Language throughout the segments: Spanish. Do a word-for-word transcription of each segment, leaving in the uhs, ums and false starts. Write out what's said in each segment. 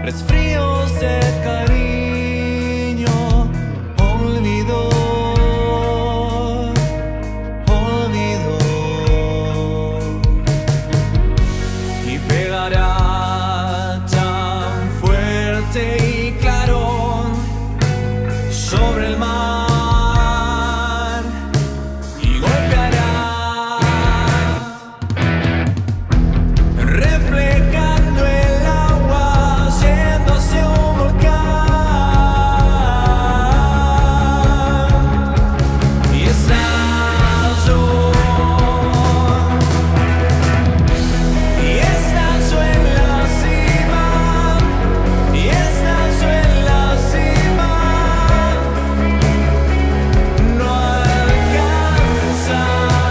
resfríos de cariño, olvido, olvido, y pegará tan fuerte y claro sobre el mar y golpeará, reflejando el agua yendo hacia un volcán, y estallo, y estallo en la cima, y estallo en la cima, no alcanza,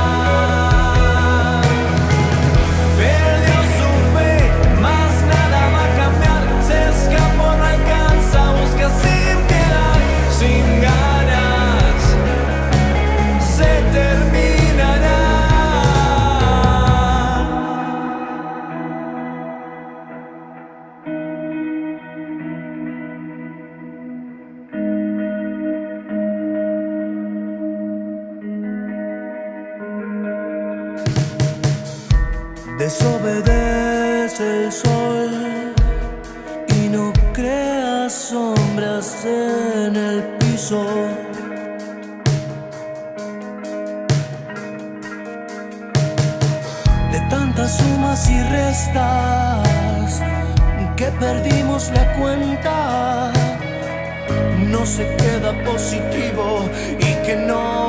perdió su fe, más nada va a cambiar, se escapó, no alcanza, busca sin piedad, sin ganas, se terminará. Desobedece el sol y no crea sombras en el piso. De tantas sumas y restas que perdimos la cuenta, no se queda positivo y que no